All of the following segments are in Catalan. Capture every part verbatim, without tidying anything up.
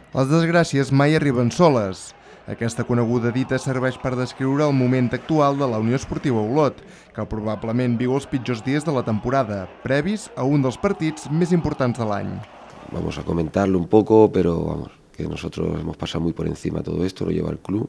Les desgràcies mai arriben soles. Aquesta coneguda dita serveix per descriure el moment actual de la Unió Esportiva Olot, que probablement viu els pitjors dies de la temporada, previs a un dels partits més importants de l'any. Vamos a comentarlo un poco, pero vamos, que nosotros hemos pasado muy por encima todo esto, lo lleva el club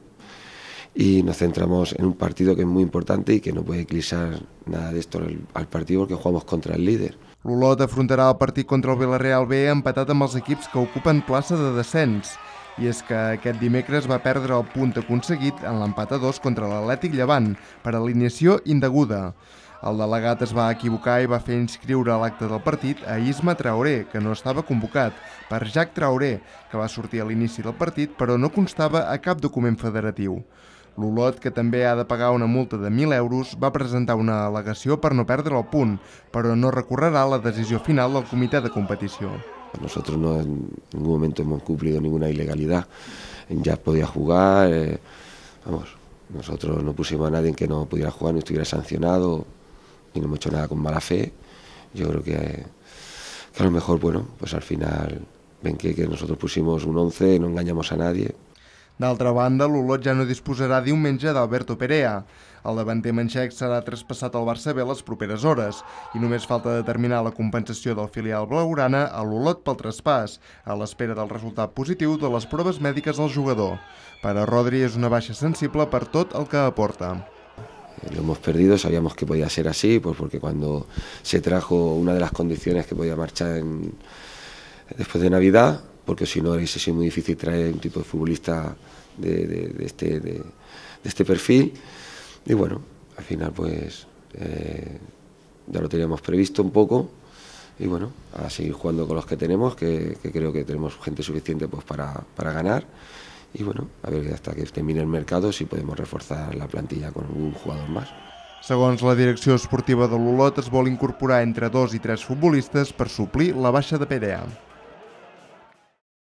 y nos centramos en un partido que es muy importante y que no puede eclipsar nada de esto al, al partido porque jugamos contra el líder. L'Olot afrontarà el partit contra el Villarreal B empatat amb els equips que ocupen plaça de descens. I és que aquest dimecres va perdre el punt aconseguit en l'empat a dos contra l'Atlètic Llevant per alineació indeguda. El delegat es va equivocar i va fer inscriure a l'acte del partit a Isma Traoré, que no estava convocat, per Jacques Traoré, que va sortir a l'inici del partit però no constava a cap document federatiu. L'Olot, que també ha de pagar una multa de mil euros, va presentar una al·legació per no perdre el punt, però no recorrerà la decisió final del comitè de competició. Nosotros no en ningún momento hemos cumplido ninguna ilegalidad. Ya podía jugar, eh, vamos, nosotros no pusimos a nadie que no pudiera jugar, no estuviera sancionado, y no hemos hecho nada con mala fe. Yo creo que, que a lo mejor, bueno, pues al final ven que, que nosotros pusimos un once, no engañamos a nadie. D'altra banda, l'Olot ja no disposarà diumenge d'Alberto Perea. El davanter manxec serà traspassat al Barça B les properes hores i només falta determinar la compensació del filial blaugrana a l'Olot pel traspàs, a l'espera del resultat positiu de les proves mèdiques del jugador. Per a Rodri és una baixa sensible per tot el que aporta. Lo hemos perdido, sabíamos que podía ser así, pues porque cuando se trajo una de las condiciones que podía marchar en, después de Navidad, porque si no hubiese sido muy difícil traer un tipo de futbolista de, de, de, este, de, de este perfil. Y bueno, al final pues eh, ya lo teníamos previsto un poco y bueno, a seguir jugando con los que tenemos, que, que creo que tenemos gente suficiente pues para, para ganar y bueno, a ver hasta que termine el mercado si podemos reforzar la plantilla con algún jugador más. Segons la direcció esportiva de l'Olot, es vol incorporar entre dos i tres futbolistes per suplir la baixa de Perea.